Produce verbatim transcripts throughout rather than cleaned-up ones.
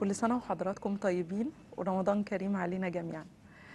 كل سنة وحضراتكم طيبين ورمضان كريم علينا جميعا.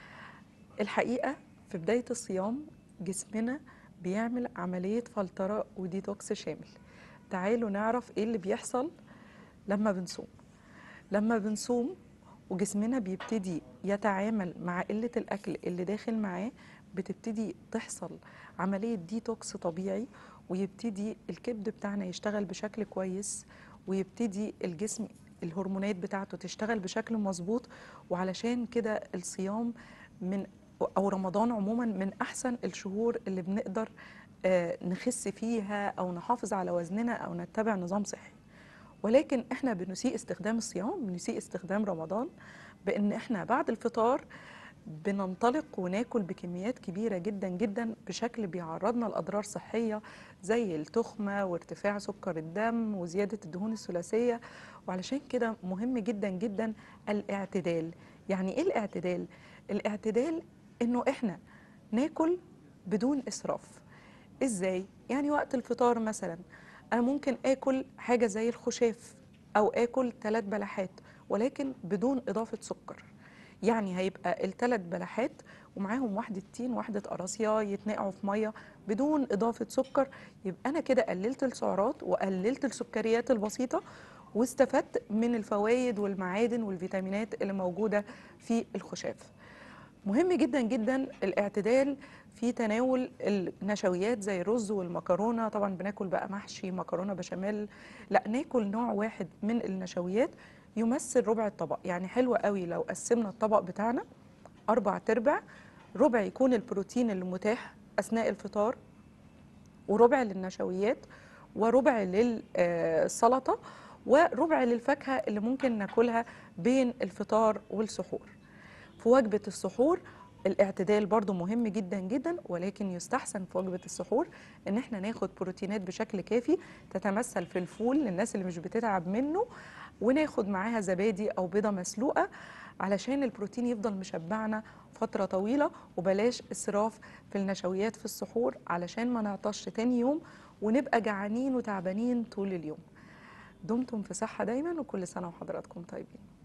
الحقيقة في بداية الصيام جسمنا بيعمل عملية فلترة وديتوكس شامل. تعالوا نعرف ايه اللي بيحصل لما بنصوم. لما بنصوم وجسمنا بيبتدي يتعامل مع قلة الأكل اللي داخل معاه، بتبتدي تحصل عملية ديتوكس طبيعي، ويبتدي الكبد بتاعنا يشتغل بشكل كويس، ويبتدي الجسم الهرمونات بتاعته تشتغل بشكل مظبوط. وعلشان كده الصيام من أو رمضان عموما من أحسن الشهور اللي بنقدر آه، نخس فيها أو نحافظ على وزننا أو نتبع نظام صحي. ولكن احنا بنسيء استخدام الصيام، بنسيء استخدام رمضان، بان احنا بعد الفطار بننطلق وناكل بكميات كبيرة جدا جدا بشكل بيعرضنا لأضرار صحية زي التخمة وارتفاع سكر الدم وزيادة الدهون الثلاثية. وعلشان كده مهم جدا جدا الاعتدال. يعني ايه الاعتدال؟ الاعتدال انه احنا ناكل بدون إسراف. ازاي؟ يعني وقت الفطار مثلا انا ممكن اكل حاجه زي الخشاف او اكل ثلاث بلحات ولكن بدون اضافه سكر. يعني هيبقى الثلاث بلحات ومعاهم واحده تين واحده قراصيه يتنقعوا في ميه بدون اضافه سكر. يبقى انا كده قللت السعرات وقللت السكريات البسيطه، واستفدت من الفوائد والمعادن والفيتامينات اللي موجوده في الخشاف. مهم جدا جدا الاعتدال في تناول النشويات زي الرز والمكرونه. طبعا بناكل بقى محشي مكرونه بشاميل، لا ناكل نوع واحد من النشويات يمثل ربع الطبق. يعني حلو قوي لو قسمنا الطبق بتاعنا اربع تربع، ربع يكون البروتين اللي متاح اثناء الفطار، وربع للنشويات، وربع للسلطه، وربع للفاكهه اللي ممكن ناكلها بين الفطار والسحور. في وجبة السحور الاعتدال برضو مهم جدا جدا، ولكن يستحسن في وجبة السحور ان احنا ناخد بروتينات بشكل كافي تتمثل في الفول للناس اللي مش بتتعب منه، وناخد معاها زبادي او بيضة مسلوقة علشان البروتين يفضل مشبعنا فترة طويلة. وبلاش اسراف في النشويات في السحور علشان ما نعطش تاني يوم ونبقى جعانين وتعبانين طول اليوم. دمتم في صحة دايما، وكل سنة وحضراتكم طيبين.